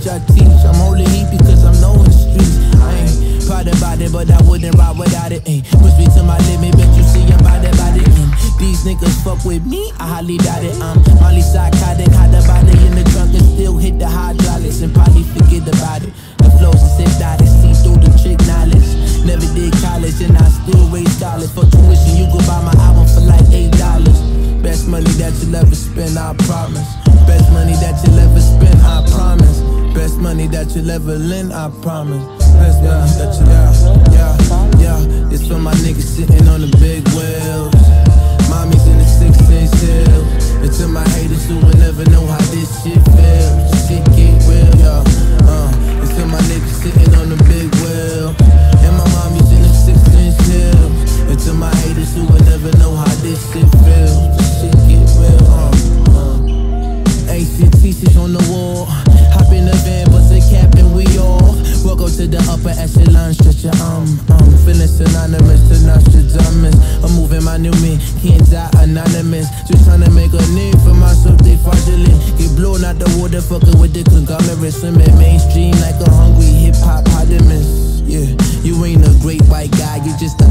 preach, I teach. I'm holding heat because I'm knowing the streets. I ain't proud about it, but I wouldn't ride without it. Push me to my limit, bet you see I'm about it. These niggas fuck with me, I highly doubt it. I'm only psychotic, hide the body in the trunk and still hit the hydraulics and probably forget about it. The flows is hypnotic, see through the trick knowledge. Never did college and I still raise scholars. For tuition, you could buy my album for like $8. Best money that you'll ever spend, I promise. Best money that you'll ever spend, I promise. Best money that you'll ever lend, I promise. Best money that you'll yeah. It's for my niggas sitting on the big wheels. Mommy's in the 6-inch hill. And to my haters who will never know how this shit feels. Shit get real, yeah. It's to my niggas sitting on the big wheel. And my mommy's in the 6-inch hill. And to my haters who will never know how this shit feels. Shit get real, ACTC's on the wall. Hop in the van, bust a cap and we all walk up to the upper echelon, stretch your feeling synonymous to Nostradamus. I'm moving my new me, can't die anonymous. Just trying to make a name for myself, they fraudulent. Get blown out the water, fucking with the conglomerate. Swimming mainstream like a hungry hip-hop potamus. Yeah, you ain't a great white guy, you just a